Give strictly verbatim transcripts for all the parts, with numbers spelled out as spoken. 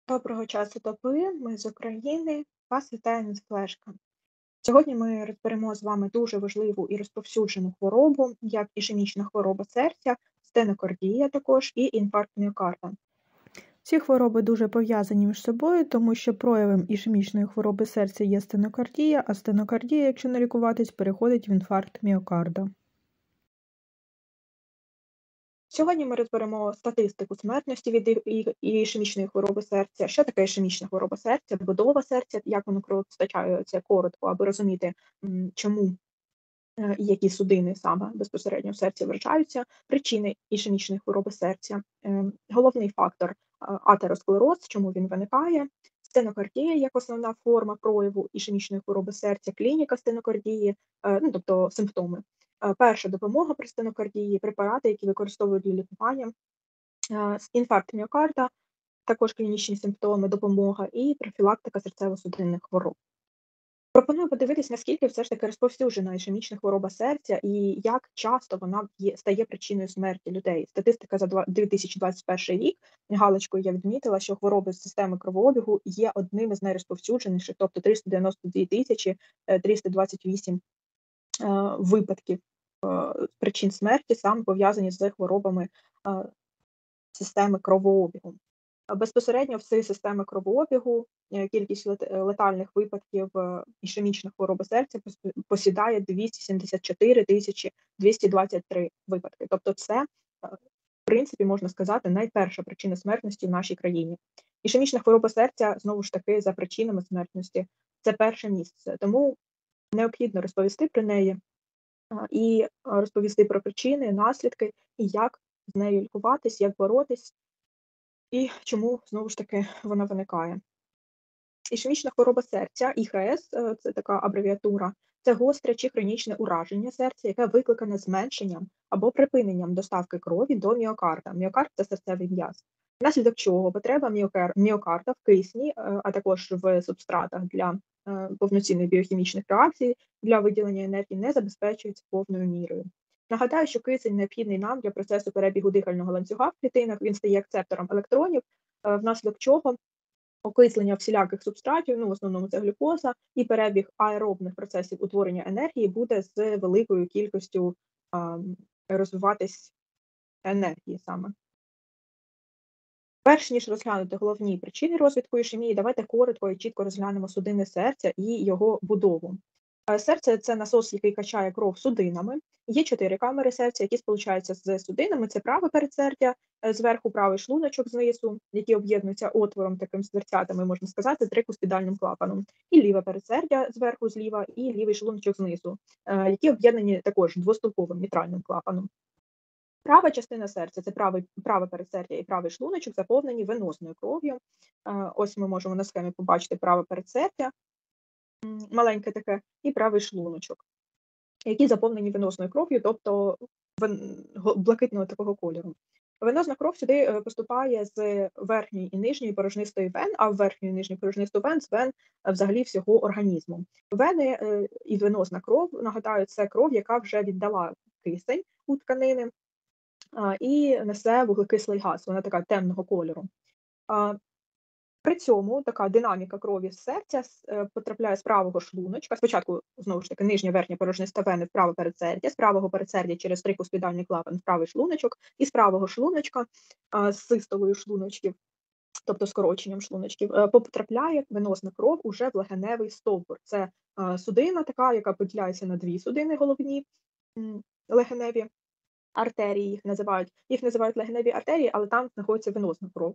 Доброго часу доби, ми з України. Вас вітає Нацфлешка. Сьогодні ми розберемо з вами дуже важливу і розповсюджену хворобу, як ішемічна хвороба серця, стенокардія також і інфаркт міокарда. Ці хвороби дуже пов'язані між собою, тому що проявом ішемічної хвороби серця є стенокардія, а стенокардія, якщо не лікуватись, переходить в інфаркт міокарда. Сьогодні ми розберемо статистику смертності від і- і- ішемічної хвороби серця. Що таке ішемічна хвороба серця, будова серця, як воно кровопостачає, це коротко, аби розуміти, м, чому е, і які судини саме безпосередньо в серці вражаються, причини ішемічної хвороби серця, е, головний фактор а, атеросклероз, чому він виникає, стенокардія як основна форма прояву ішемічної хвороби серця, клініка стенокардії, е, ну тобто симптоми. Е, Перша допомога при стенокардії, препарати, які використовують для лікування, е, інфаркт міокарда, також клінічні симптоми, допомога і профілактика серцево-судинних хвороб. Пропоную подивитись, наскільки все ж таки розповсюджена ішемічна хвороба серця і як часто вона є, стає причиною смерті людей. Статистика за два- дві тисячі двадцять перший рік галочкою я відмітила, що хвороби з системи кровообігу є одним із найрозповсюдженіших, тобто триста дев'яносто дві тисячі е, триста двадцять вісім е, випадків е, причин смерті, саме пов'язані з хворобами е, системи кровообігу. А безпосередньо в цій системи кровообігу е, кількість лет- е, летальних випадків е, ішемічної хвороби серця пос- посідає двісті сімдесят чотири тисячі двісті двадцять три випадки. Тобто, це, е, в принципі, можна сказати, найперша причина смертності в нашій країні. Ішемічна хвороба серця, знову ж таки, за причинами смертності, це перше місце. Тому необхідно розповісти про неї а, і е, розповісти про причини, наслідки і як з нею лікуватись, як боротись. І чому знову ж таки вона виникає? Ішемічна хвороба серця, І Х С, е, це така абревіатура, це гостре чи хронічне ураження серця, яке викликане зменшенням або припиненням доставки крові до міокарда. Міокард це серцевий м'яз. Внаслідок чого потреба міокар- міокарда в кисні, е, а також в субстратах для е, повноцінних біохімічних реакцій для виділення енергії не забезпечується повною мірою. Нагадаю, що кисень необхідний нам для процесу перебігу дихального ланцюга в клітинах. Він стає акцептором електронів, е, внаслідок чого окислення всіляких субстратів, ну в основному це глюкоза, і перебіг аеробних процесів утворення енергії буде з великою кількістю а, розвиватись енергії саме. Перш ніж розглянути головні причини розвитку ішемії, давайте коротко і чітко розглянемо судини серця і його будову. Е, Серце це насос, який качає кров судинами. Є чотири камери серця, які сполучаються з судинами. Це праве передсердя, е, зверху правий шлуночок знизу, які об'єднуються отвором таким з дверцятами, можна сказати, трикуспідальним клапаном. І ліве передсердя зверху зліва, і лівий шлуночок знизу, е, які об'єднані також двостулковим мітральним клапаном. Права частина серця це правий, праве передсердя і правий шлуночок заповнені венозною кров'ю. Е, Ось ми можемо на схемі побачити праве передсердя, м, маленьке таке, і правий шлуночок, які заповнені венозною кров'ю, тобто вен- го- блакитного такого кольору. Венозна кров сюди е, поступає з верхньої і нижньої порожнистої вен, а в верхню і нижню порожнисту вен з вен е, взагалі всього організму. Вени е, і венозна кров, нагадаю, це кров, яка вже віддала кисень у тканини, а, і несе вуглекислий газ, вона така темного кольору. А, При цьому така динаміка крові з серця с- е, потрапляє з правого шлуночка. Спочатку, знову ж таки, нижня верхня порожниста вени в праве передсердя, з правого передсердя через трикуспідальний клапан в правий шлуночок, і з правого шлуночка а, з систолою шлуночків, тобто скороченням шлуночків, е, потрапляє венозна кров уже в легеневий стовбур. Це а, судина така, яка поділяється на дві судини головні, м, легеневі артерії їх називають. Їх називають легеневі артерії, але там знаходиться венозна кров.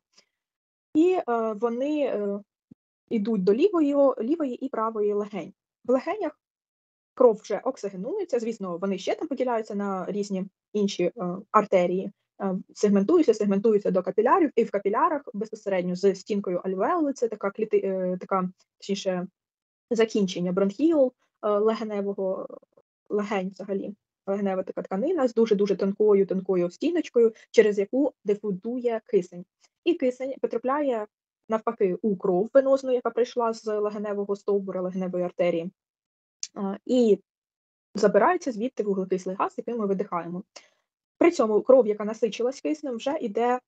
І е, вони е, йдуть до лівої, лівої і правої легень. В легенях кров вже оксигенується, звісно, вони ще там поділяються на різні інші е, артерії, е, сегментуються, сегментуються до капілярів, і в капілярах безпосередньо з стінкою альвеоли, це така кліти, е, така, точніше, закінчення бронхіол е, легеневого легень взагалі. Легенева така тканина з дуже-дуже тонкою тонкою стіночкою, через яку дифузує кисень. І кисень потрапляє навпаки у кров венозну, яка прийшла з легеневого стовбура, легеневої артерії, а, і забирається звідти вуглекислий газ, який ми видихаємо. При цьому кров, яка насичилась киснем, вже йде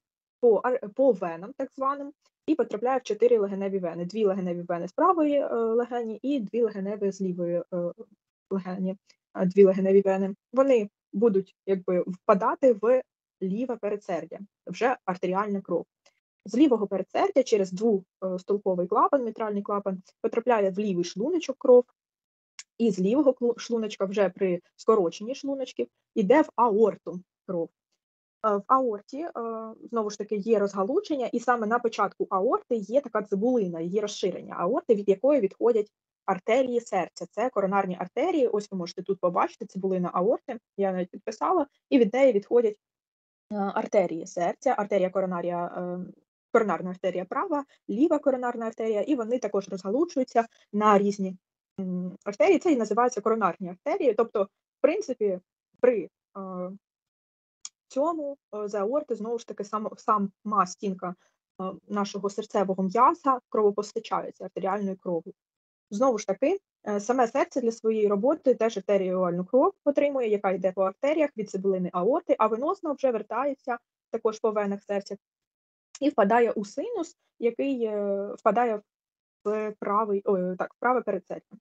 по, ар- по венам, так званим, і потрапляє в чотири легеневі вени. Дві легеневі вени з правої е, легені і дві легеневі з лівої е, легені, е, дві легеневі вени. Вони будуть якби впадати в ліве передсердя, вже артеріальна кров. З лівого передсердя через двостолковий клапан, мітральний клапан, потрапляє в лівий шлуночок кров, і з лівого клу- шлуночка вже при скороченні шлуночків йде в аорту кров. Е, В аорті, е, знову ж таки, є розгалуження, і саме на початку аорти є така цибулина, її розширення аорти, від якої відходять артерії серця. Це коронарні артерії. Ось ви можете тут побачити цибулина аорти, я навіть підписала, і від неї відходять е, артерії серця, артерія коронарія, е, коронарна артерія права, ліва коронарна артерія, і вони також розгалужуються на різні м, артерії. Це і називаються коронарні артерії. Тобто, в принципі, при е, цьому е, за аорти знову ж таки сам, сама стінка е, нашого серцевого м'яза кровопостачається артеріальною кров'ю. Знову ж таки, е, саме серце для своєї роботи теж артеріальну кров отримує, яка йде по артеріях від цибулини аорти, а венозна вже вертається також по венах серця і впадає у синус, який е, впадає в правий, ой, так, в праве передсердя.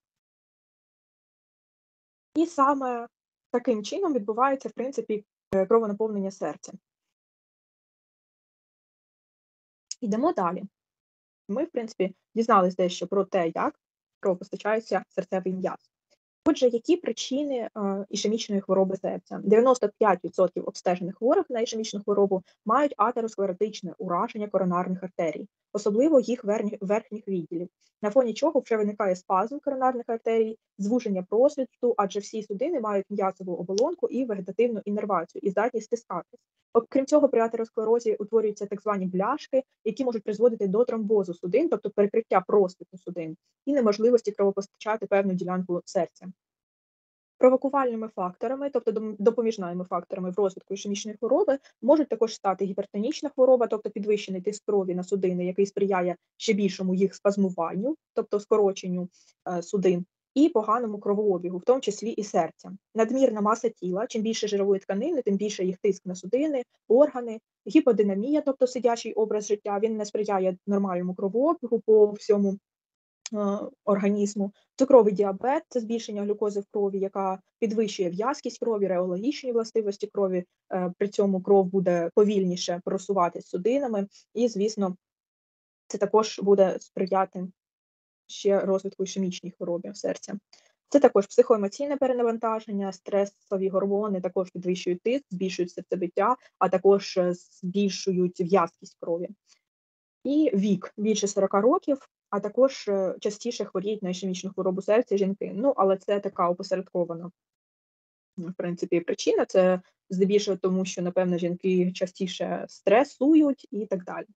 І саме таким чином відбувається, в принципі, е, кровонаповнення серця. Йдемо далі. Ми, в принципі, дізнались дещо про те, як кровопостачається серцевий м'яз. Отже, які причини е, ішемічної хвороби серця? дев'яносто п'ять відсотків обстежених хворих на ішемічну хворобу мають атеросклеротичне ураження коронарних артерій, особливо їх верхніх, верхніх відділів, на фоні чого вже виникає спазм коронарних артерій, звуження просвіту, адже всі судини мають м'язову оболонку і вегетативну іннервацію і здатність стискатись. Окрім цього, при атеросклерозі утворюються так звані бляшки, які можуть призводити до тромбозу судин, тобто перекриття просвіту судин, і неможливості кровопостачати певну ділянку серця. Провокувальними факторами, тобто допоміжними факторами в розвитку ішемічної хвороби, можуть також стати гіпертонічна хвороба, тобто підвищений тиск крові на судини, який сприяє ще більшому їх спазмуванню, тобто скороченню е, судин, і поганому кровообігу, в тому числі і серця. Надмірна маса тіла, чим більше жирової тканини, тим більше їх тиск на судини, органи, гіподинамія, тобто сидячий образ життя, він не сприяє нормальному кровообігу по всьому організму. Цукровий діабет – це збільшення глюкози в крові, яка підвищує в'язкість крові, реологічні властивості крові, при цьому кров буде повільніше просуватись судинами, і, звісно, це також буде сприяти ще розвитку ішемічній хворобі серця. Це також психоемоційне перенавантаження, стресові гормони також підвищують тиск, збільшують серцебиття, а також збільшують в'язкість крові. І вік більше сорока років, а також частіше хворіють на ішемічну хворобу серця жінки. Ну, але це така опосередкована, в принципі, причина. Це здебільшого тому, що, напевно, жінки частіше стресують і так далі.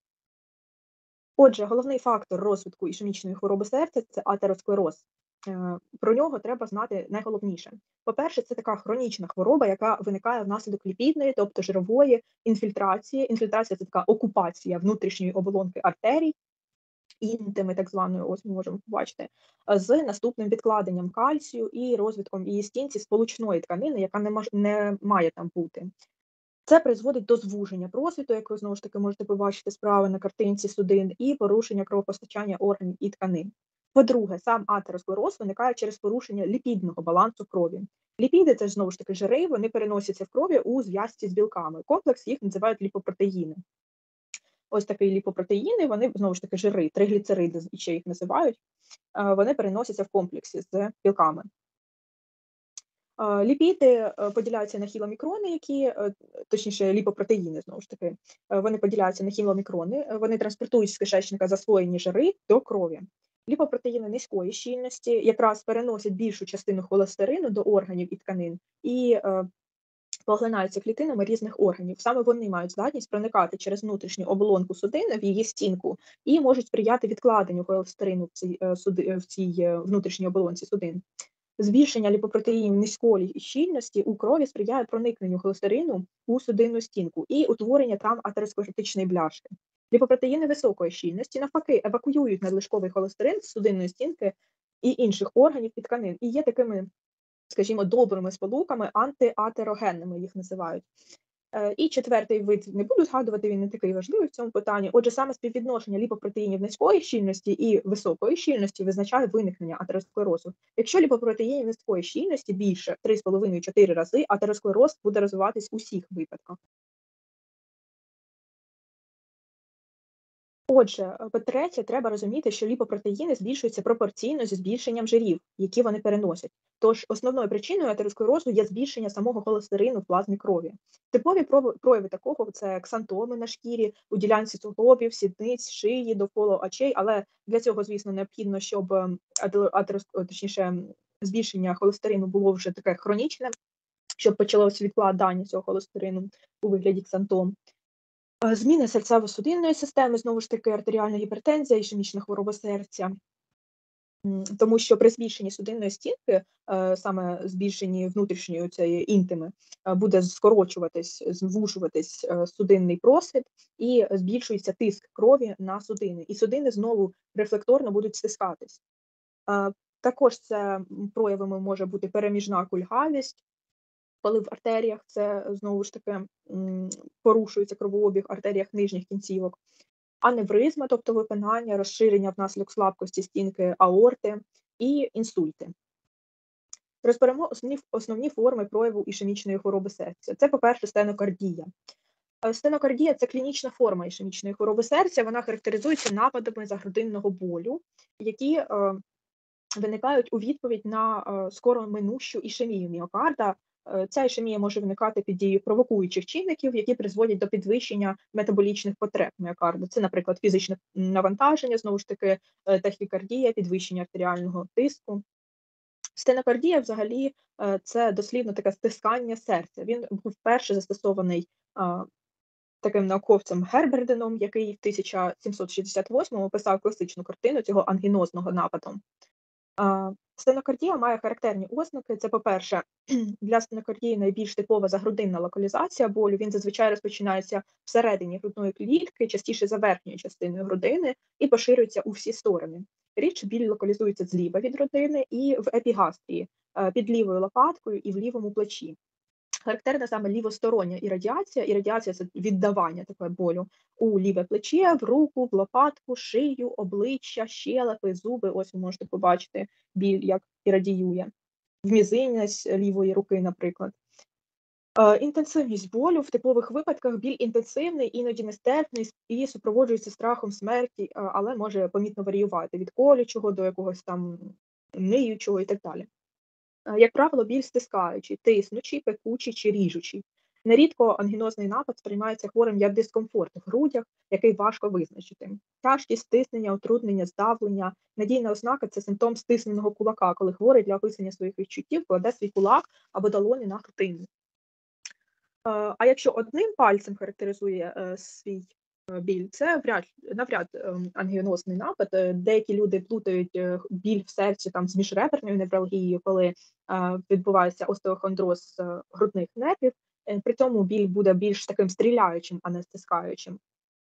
Отже, головний фактор розвитку ішемічної хвороби серця – це атеросклероз. Про нього треба знати найголовніше. По-перше, це така хронічна хвороба, яка виникає внаслідок ліпідної, тобто жирової інфільтрації. Інфільтрація – це така окупація внутрішньої оболонки артерій, інтими так званою, ось ми можемо побачити, з наступним відкладенням кальцію і розвитком її стінці сполучної тканини, яка не, мож, не має там бути. Це призводить до звуження просвіту, як ви знову ж таки можете побачити справа на картинці судин, і порушення кровопостачання органів і тканин. По-друге, сам атеросклероз виникає через порушення ліпідного балансу крові. Ліпіди – це знову ж таки жири, вони переносяться в крові у зв'язці з білками. Комплекс їх називають ліпопротеїни. Ось такі ліпопротеїни, вони, знову ж таки, жири, тригліцериди ще їх називають, вони переносяться в комплексі з білками. Ліпіди поділяються на хіломікрони, які, точніше, ліпопротеїни, знову ж таки, вони поділяються на хіломікрони, вони транспортують з кишечника засвоєні жири до крові. Ліпопротеїни низької щільності якраз переносять більшу частину холестерину до органів і тканин і поглинаються клітинами різних органів. Саме вони мають здатність проникати через внутрішню оболонку судини в її стінку і можуть сприяти відкладенню холестерину в цій, в цій внутрішній оболонці судин. Збільшення ліпопротеїнів низької щільності у крові сприяє проникненню холестерину у судинну стінку і утворення там атеросклеротичної бляшки. Ліпопротеїни високої щільності навпаки евакуюють надлишковий холестерин з судинної стінки і інших органів і тканин і є такими, скажімо, добрими сполуками, антиатерогенними їх називають. Е, І четвертий вид не буду згадувати, він не такий важливий в цьому питанні. Отже, саме співвідношення ліпопротеїнів низької щільності і високої щільності визначає виникнення атеросклерозу. Якщо ліпопротеїнів низької щільності більше три з половиною - чотири рази, атеросклероз буде розвиватись у всіх випадках. Отже, е, по-третє, треба розуміти, що ліпопротеїни збільшуються пропорційно зі збільшенням жирів, які вони переносять. Тож основною причиною атеросклерозу є збільшення самого холестерину в плазмі крові. Типові прови- прояви такого це ксантоми на шкірі, у ділянці суглобів, сідниць, шиї, довкола очей, але для цього, звісно, необхідно, щоб ем, атеро- атерос- о, точніше, м, збільшення холестерину було вже таке хронічне, щоб почалося відкладання цього холестерину у вигляді ксантом. Е, Зміни серцево-судинної системи, знову ж таки, артеріальна гіпертензія, ішемічна хвороба серця. М, Тому що при збільшенні судинної стінки, е, саме збільшенні внутрішньої цієї інтими, е, буде скорочуватись, звужуватись е, судинний просвіт і збільшується тиск крові на судини. І судини знову рефлекторно будуть стискатись. Е, Також це м, проявами може бути переміжна кульгавість, коли в артеріях це знову ж таки м, порушується кровообіг в артеріях нижніх кінцівок, аневризма, тобто випинання, розширення внаслідок слабкості стінки аорти і інсульти. Розберемо основні, основні форми прояву ішемічної хвороби серця. Це, по-перше, стенокардія. Е, Стенокардія це клінічна форма ішемічної хвороби серця. Вона характеризується нападами загрудинного болю, які е, виникають у відповідь на е, скоро минущу ішемію міокарда. Е, Ця ішемія може виникати під дією провокуючих чинників, які призводять до підвищення метаболічних потреб міокарду. Це, наприклад, фізичне навантаження, знову ж таки, е, тахікардія, підвищення артеріального тиску. Стенокардія, взагалі, е, це дослівно таке стискання серця. Він був вперше застосований а, таким науковцем Герберденом, який в тисяча сімсот шістдесят восьмому описав класичну картину цього ангінозного нападу. А, Стенокардія має характерні ознаки. Це, по-перше, для стенокардії найбільш типова загрудинна локалізація болю. Він зазвичай розпочинається всередині грудної клітки, частіше за верхньою частиною грудини, і поширюється у всі сторони. Рідше біль локалізується зліва від грудини і в епігастрії, е, під лівою лопаткою і в лівому плечі. Характерна саме лівостороння ірадіація. Ірадіація – це віддавання такого болю у ліве плече, в руку, в лопатку, шию, обличчя, щелепи, зуби. Ось ви можете побачити біль, як ірадіює. В мізинець лівої руки, наприклад. Е, Інтенсивність болю в типових випадках біль інтенсивний, іноді нестерпний і супроводжується страхом смерті, е, але може помітно варіювати від колючого до якогось там ниючого і так далі. Е, Як правило, біль стискаючий, тиснучий, пекучий чи ріжучий. Нерідко ангінозний напад сприймається хворим як дискомфорт в грудях, який важко визначити. Тяжкість, стиснення, утруднення, здавлення. Надійна ознака – це симптом стисненого кулака, коли хворий для описання своїх відчуттів кладе свій кулак або долоні на грудину. Е, А якщо одним пальцем характеризує е, свій е, біль, це вряд, навряд ем, ангіонозний напад. Е, Деякі люди плутають е, біль в серці там з міжреберною невралгією, коли е, відбувається остеохондроз е, грудних нервів. Е, При цьому біль буде більш таким стріляючим, а не стискаючим.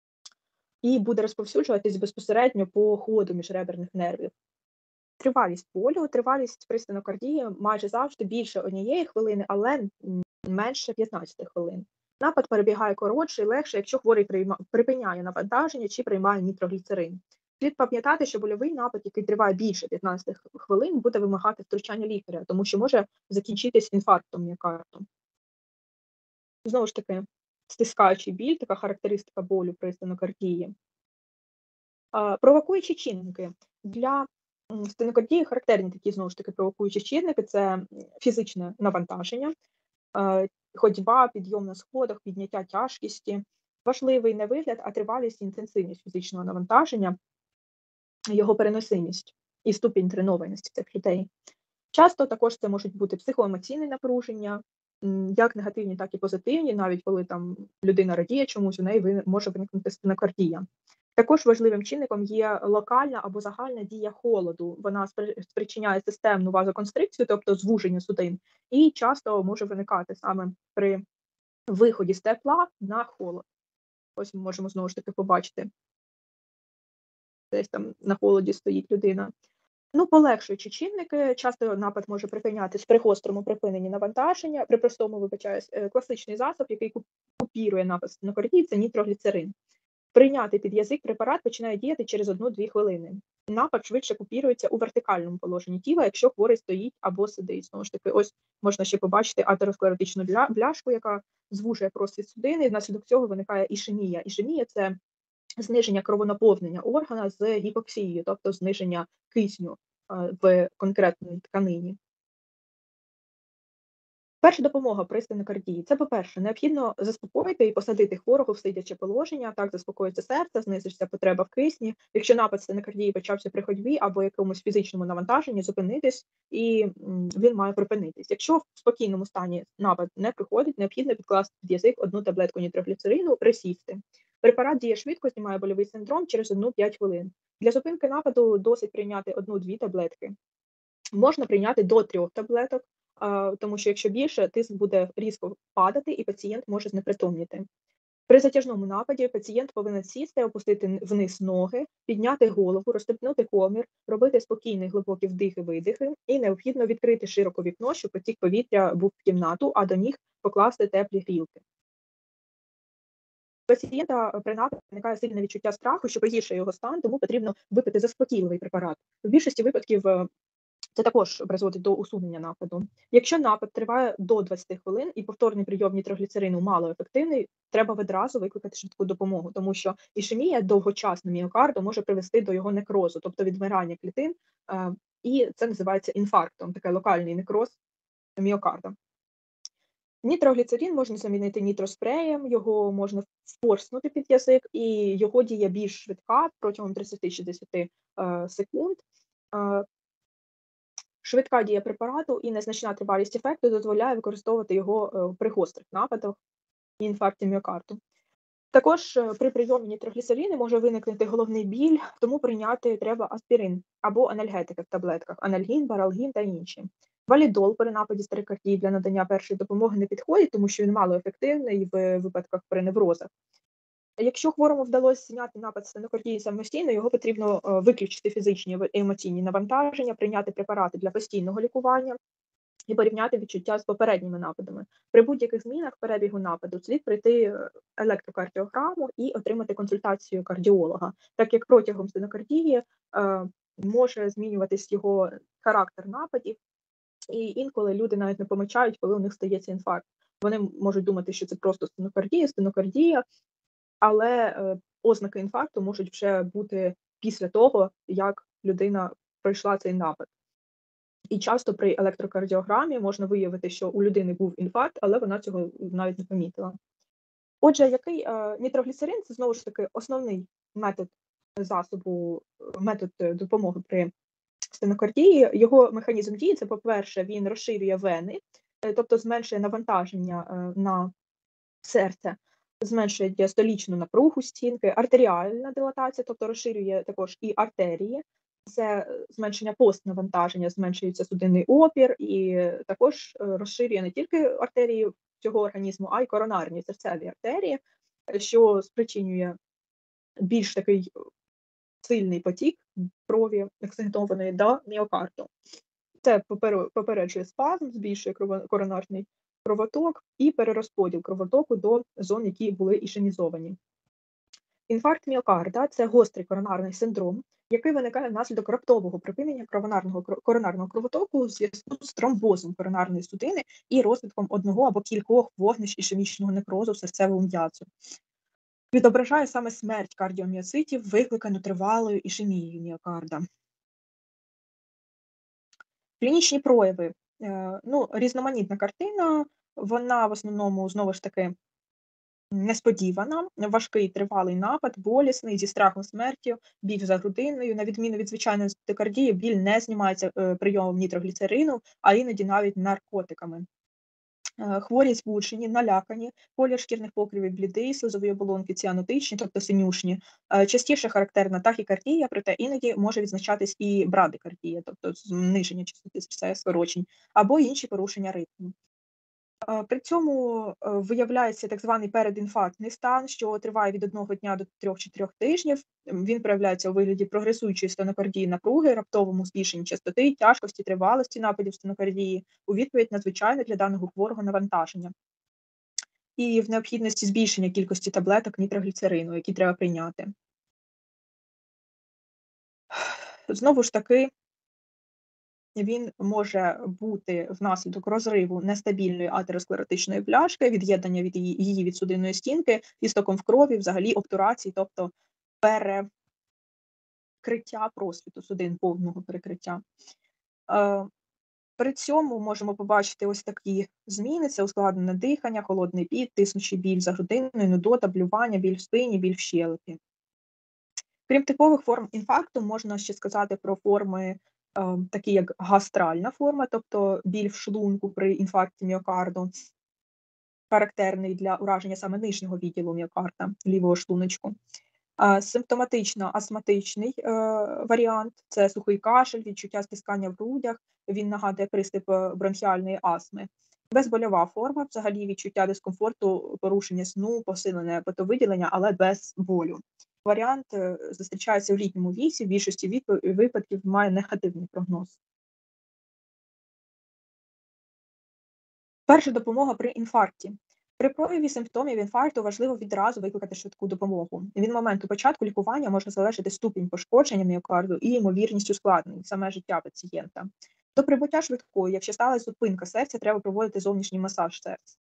І буде розповсюджуватись безпосередньо по ходу міжреберних нервів. Тривалість болю, тривалість при стенокардії майже завжди більше однієї хвилини, але м, менше п'ятнадцяти хвилин. Напад перебігає коротше і легше, якщо хворий прийма- припиняє навантаження чи приймає нітрогліцерин. Слід пам'ятати, що больовий напад, який триває більше п'ятнадцяти х- хвилин, буде вимагати втручання лікаря, тому що може закінчитись інфарктом міокарду. Знову ж таки, стискаючий біль, така характеристика болю при стенокардії. А, Провокуючі чинники. Для м, стенокардії характерні такі, знову ж таки, провокуючі чинники – це м, фізичне навантаження, е, ходьба, підйом на сходах, підняття тяжкісті. Важливий не вигляд, а тривалість і інтенсивність фізичного навантаження, його переносимість і ступінь тренованості цих людей. Часто також це можуть бути психоемоційні напруження, м, як негативні, так і позитивні, навіть коли там людина радіє чомусь, у неї ви- може виникнути стенокардія. Також важливим чинником є локальна або загальна дія холоду. Вона спри- спричиняє системну вазоконстрикцію, тобто звуження судин, і часто може виникати саме при виході з тепла на холод. Ось ми можемо знову ж таки побачити, десь там на холоді стоїть людина. Ну, полегшуючі чинники, часто напад може припинятись при гострому припиненні навантаження, при простому, вибачаюсь, е, класичний засіб, який ку- купірує напад стенокардії, це нітрогліцерин. Прийняти під язик препарат починає діяти через одну-дві хвилини. Напад швидше купірується у вертикальному положенні тіла, якщо хворий стоїть або сидить. Знову ж таки, ось можна ще побачити атеросклеротичну бля- бляшку, яка звужує просвіт судини, і внаслідок цього виникає ішемія. Ішемія це зниження кровонаповнення органа з гіпоксією, тобто зниження кисню е, в конкретній тканині. Перша допомога при стенокардії – це, по-перше, необхідно заспокоїти і посадити хворого в сидяче положення, так заспокоїться серце, знизиться потреба в кисні. Якщо напад стенокардії почався при ходьбі або якомусь фізичному навантаженні, зупинитись, і м, він має припинитись. Якщо в спокійному стані напад не приходить, необхідно підкласти під язик одну таблетку нітрогліцерину, присісти. Препарат діє швидко, знімає больовий синдром через одну-п'ять хвилин. Для зупинки нападу досить прийняти одну-дві таблетки. Можна прийняти до трьох таблеток, а, тому що якщо більше, тиск буде різко падати і пацієнт може знепритомніти. При затяжному нападі пацієнт повинен сісти, опустити вниз ноги, підняти голову, розстебнути комір, робити спокійні глибокі вдихи-видихи, і необхідно відкрити широко вікно, щоб потік повітря був в кімнату, а до ніг покласти теплі грілки. У пацієнта при нападі виникає сильне відчуття страху, що погіршує його стан, тому потрібно випити заспокійливий препарат. В більшості випадків е, це також призводить до усунення нападу. Якщо напад триває до двадцяти хвилин і повторний прийом нітрогліцерину малоефективний, треба відразу викликати швидку допомогу, тому що ішемія довгочасна міокарду може привести до його некрозу, тобто відмирання клітин, е, і це називається інфарктом, такий локальний некроз міокарда. Нітрогліцерин можна замінити нітроспреєм, його можна впорснути під язик, і його дія більш швидка протягом тридцять-шістдесят е, секунд. Е, Швидка дія препарату і незначна тривалість ефекту дозволяє використовувати його е, при гострих нападах і інфаркті міокарду. Також е, при прийомі нітрогліцерину може виникнути головний біль, тому прийняти треба аспірин або анальгетики в таблетках, анальгін, баралгін та інші. Валідол при нападі стенокардії для надання першої допомоги не підходить, тому що він малоефективний в випадках при неврозах. Якщо хворому вдалося зняти напад стенокардії самостійно, його потрібно е, виключити фізичні і емоційні навантаження, прийняти препарати для постійного лікування і порівняти відчуття з попередніми нападами. При будь-яких змінах перебігу нападу слід пройти е, електрокардіограму і отримати консультацію кардіолога, так як протягом стенокардії е, може змінюватись його характер нападів, і інколи люди навіть не помічають, коли у них стається інфаркт. Вони можуть думати, що це просто стенокардія, стенокардія, але е, ознаки інфаркту можуть вже бути після того, як людина пройшла цей напад. І часто при електрокардіограмі можна виявити, що у людини був інфаркт, але вона цього навіть не помітила. Отже, який е, нітрогліцерин – це знову ж таки основний метод засобу, метод допомоги при стенокардії. Його механізм дії – це, по-перше, він розширює вени, е, тобто зменшує навантаження е, на серце, зменшує діастолічну напругу стінки, артеріальна дилатація, тобто розширює також і артерії, це зменшення постнавантаження, зменшується судинний опір, і також розширює не тільки артерії цього організму, а й коронарні серцеві артерії, що спричинює більш такий сильний потік крові оксигенованої до міокарду. Це попереджує спазм, збільшує коронарний кровоток і перерозподіл кровотоку до зон, які були ішемізовані. Інфаркт міокарда – це гострий коронарний синдром, який виникає внаслідок раптового припинення коронарного, коронарного кровотоку у зв'язку з тромбозом коронарної судини і розвитком одного або кількох вогнищ ішемічного некрозу серцевого м'язу. Відображає саме смерть кардіоміоцитів, викликану тривалою ішемією міокарда. Клінічні прояви. Ну, різноманітна картина, вона в основному, знову ж таки, несподівана, важкий тривалий напад, болісний, зі страхом смерті, біль за грудиною. На відміну від звичайної стенокардії, біль не знімається е, прийомом нітрогліцерину, а іноді навіть наркотиками. Е, хворі збуджені, налякані, колір шкірних покривів блідий, слизові оболонки ціанотичні, тобто синюшні. Е, частіше характерна тахікардія, проте іноді може відзначатись і брадикардія, тобто зниження частоти серцевих скорочень, або інші порушення ритму. Е, При цьому е, виявляється так званий передінфарктний стан, що триває від одного дня до трьох-чотирьох тижнів. М, Він проявляється у вигляді прогресуючої стенокардії напруги, раптовому збільшенні частоти, тяжкості, тривалості нападів стенокардії у відповідь на звичайне для даного хворого навантаження. І в необхідності збільшення кількості таблеток нітрогліцерину, які треба прийняти. Знову ж таки, він може бути внаслідок розриву нестабільної атеросклеротичної пляшки, від'єднання від її, її від судинної стінки, істоком в крові, взагалі обтурації, тобто перекриття просвіту судин, повного перекриття. Е, При цьому можемо побачити ось такі зміни: це ускладнене дихання, холодний піт, тиснучий біль за грудиною, нудота, блювання, біль в спині, біль в щелепі. Крім типових форм інфаркту, можна ще сказати про форми, е, такі як гастральна форма, тобто біль в шлунку при інфаркті міокарду, характерний для ураження саме нижнього відділу міокарда, лівого шлуночку. А симптоматично астматичний е, варіант – це сухий кашель, відчуття стискання в грудях, він нагадує приступ бронхіальної астми. Безбольова форма, взагалі відчуття дискомфорту, порушення сну, посилене потовиділення, але без болю. Варіант е, зустрічається в літньому віці, в більшості відп- випадків має негативний прогноз. Перша допомога при інфаркті. При прояві симптомів інфаркту важливо відразу викликати швидку допомогу. Від моменту початку лікування може залежати ступінь пошкодження міокарду і ймовірність ускладнень, саме життя пацієнта. До прибуття швидкої, якщо сталася зупинка серця, треба проводити зовнішній масаж серця.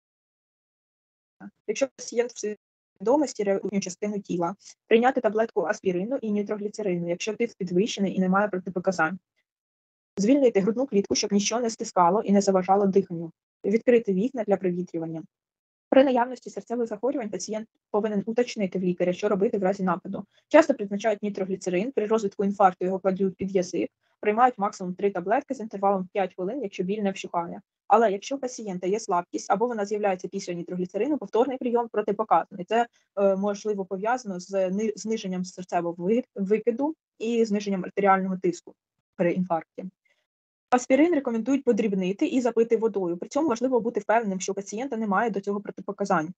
Якщо пацієнт в свідомості реагує частину тіла, прийняти таблетку аспірину і нітрогліцерину, якщо тиск підвищений і немає протипоказань. Звільнити грудну клітку, щоб нічого не стискало і не заважало диханню. Відкрити вікна для провітрювання. При наявності серцевих захворювань пацієнт повинен уточнити в лікаря, що робити в разі нападу. Часто призначають нітрогліцерин, при розвитку інфаркту його кладуть під язик, приймають максимум три таблетки з інтервалом п'ять хвилин, якщо біль не вщухає. Але якщо у пацієнта є слабкість або вона з'являється після нітрогліцерину, повторний прийом протипоказаний. Це е, можливо пов'язано з ни- зниженням серцевого ви- викиду і зниженням артеріального тиску при інфаркті. Аспірин рекомендують подрібнити і запити водою. При цьому важливо бути впевненим, що у пацієнта немає до цього протипоказань.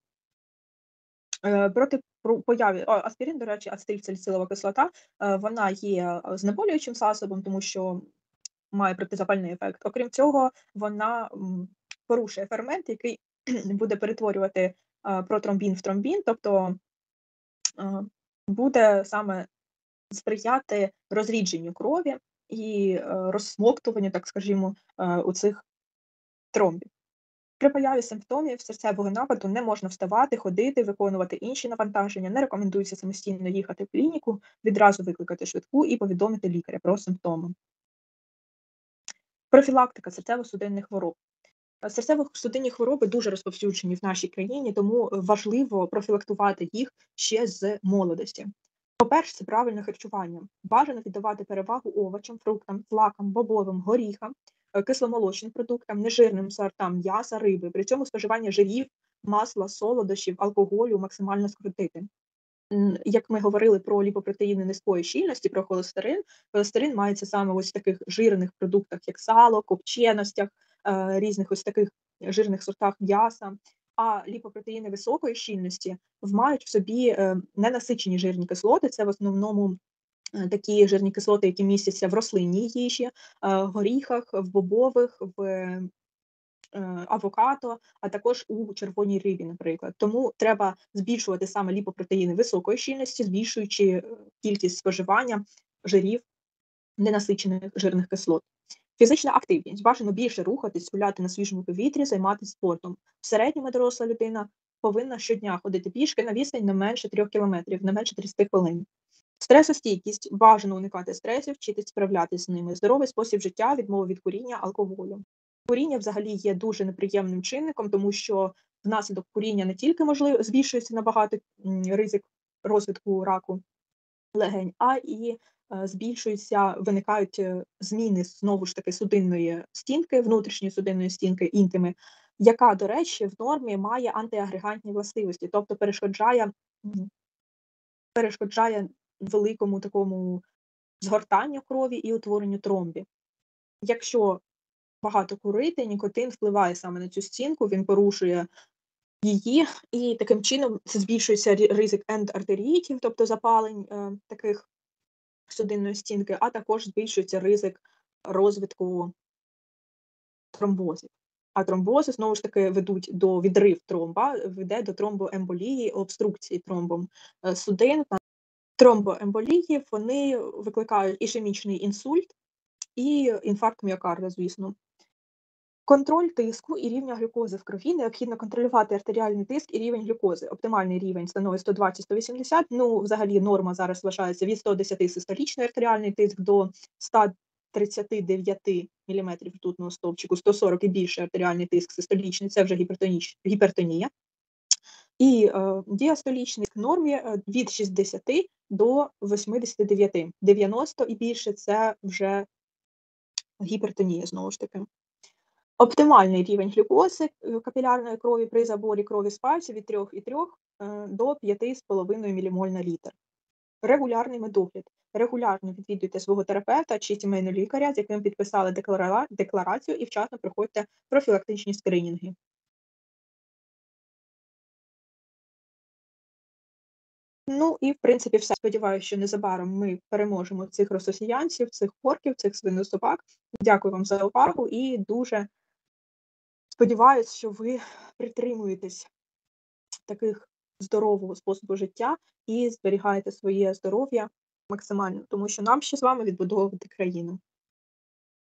Е, Проти про- появи о, аспірин, до речі, ацетилсаліцилова кислота, е, вона є е, знеболюючим засобом, тому що має протизапальний ефект. Окрім цього, вона м, порушує фермент, який буде перетворювати е, протромбін в тромбін, тобто е, буде саме сприяти розрідженню крові і е, розсмоктуванню, так скажімо, е, у цих тромбів. При появі симптомів серцевого нападу не можна вставати, ходити, виконувати інші навантаження, не рекомендується самостійно їхати в клініку, відразу викликати швидку і повідомити лікаря про симптоми. Профілактика серцево-судинних хвороб. Е, Серцево-судинні хвороби дуже розповсюджені в нашій країні, тому важливо профілактувати їх ще з молодості. По-перше, це правильне харчування. Бажано віддавати перевагу овочам, фруктам, злакам, бобовим, горіхам, е, кисломолочним продуктам, нежирним сортам м'яса, риби. При цьому споживання жирів, масла, солодощів, алкоголю максимально скоротити. М, Як ми говорили про ліпопротеїни низької щільності, про холестерин, холестерин мається саме ось в таких жирних продуктах, як сало, копченостях, е, різних ось таких жирних сортах м'яса. А ліпопротеїни високої щільності мають в собі е, ненасичені жирні кислоти. Це в основному е, такі жирні кислоти, які містяться в рослинній їжі, е, горіхах, в бобових, в е, авокадо, а також у червоній рибі, наприклад. Тому треба збільшувати саме ліпопротеїни високої щільності, збільшуючи е, кількість споживання жирів ненасичених жирних кислот. Фізична активність. Бажано більше рухатись, гуляти на свіжому повітрі, займатися спортом. В середньому доросла людина повинна щодня ходити пішки на відстань не менше трьох кілометрів, не менше тридцять хвилин. Стресостійкість. Бажано уникати стресів, вчитись справлятися з ними. Здоровий спосіб життя, відмова від куріння, алкоголю. Куріння взагалі є дуже неприємним чинником, тому що внаслідок куріння не тільки можливо збільшується набагато м, ризик розвитку раку легень, а і е, збільшуються, виникають е, зміни знову ж таки судинної стінки, внутрішньої судинної стінки інтими, яка, до речі, в нормі має антиагрегантні властивості, тобто перешкоджає, м, перешкоджає великому такому згортанню крові і утворенню тромбів. Якщо багато курити, нікотин впливає саме на цю стінку, він порушує її, і таким чином це збільшується рі ризик ендоартеріїтів, тобто запалень, е, таких судинної стінки, а також збільшується ризик розвитку тромбозів. А тромбози, знову ж таки, ведуть до відрив тромба, веде до тромбоемболії, обструкції тромбом е, судин. Тромбоемболії, вони викликають ішемічний інсульт і інфаркт міокарда, звісно. Контроль тиску і рівня глюкози в крові. Необхідно контролювати артеріальний тиск і рівень глюкози. Оптимальний рівень становить сто двадцять - сто вісімдесят. Ну, взагалі норма зараз вважається від ста десяти систолічний артеріальний тиск до ста тридцяти дев'яти міліметрів ртутного стовпчику, сто сорок і більше артеріальний тиск систолічний, це вже гіпертоніч гіпертонія. І е, діастолічний тиск в нормі е, від шістдесяти до восьмидесяти дев'яти. дев'яносто і більше – це вже гіпертонія, знову ж таки. Оптимальний рівень глюкози е, капілярної крові при заборі крові з пальців від трьох цілих трьох десятих е, до п'яти з половиною мілімоль на літр. Регулярний медогляд. Регулярно відвідуйте свого терапевта чи сімейного лікаря, з яким підписали деклара- декларацію, і вчасно проходьте профілактичні скринінги. Ну і в принципі все. Сподіваюся, що незабаром ми переможемо цих рососіянців, цих орків, цих свинособак. Дякую вам за увагу і дуже сподіваюся, що ви притримуєтесь таких здорового способу життя і зберігаєте своє здоров'я максимально, тому що нам ще з вами відбудовувати країну.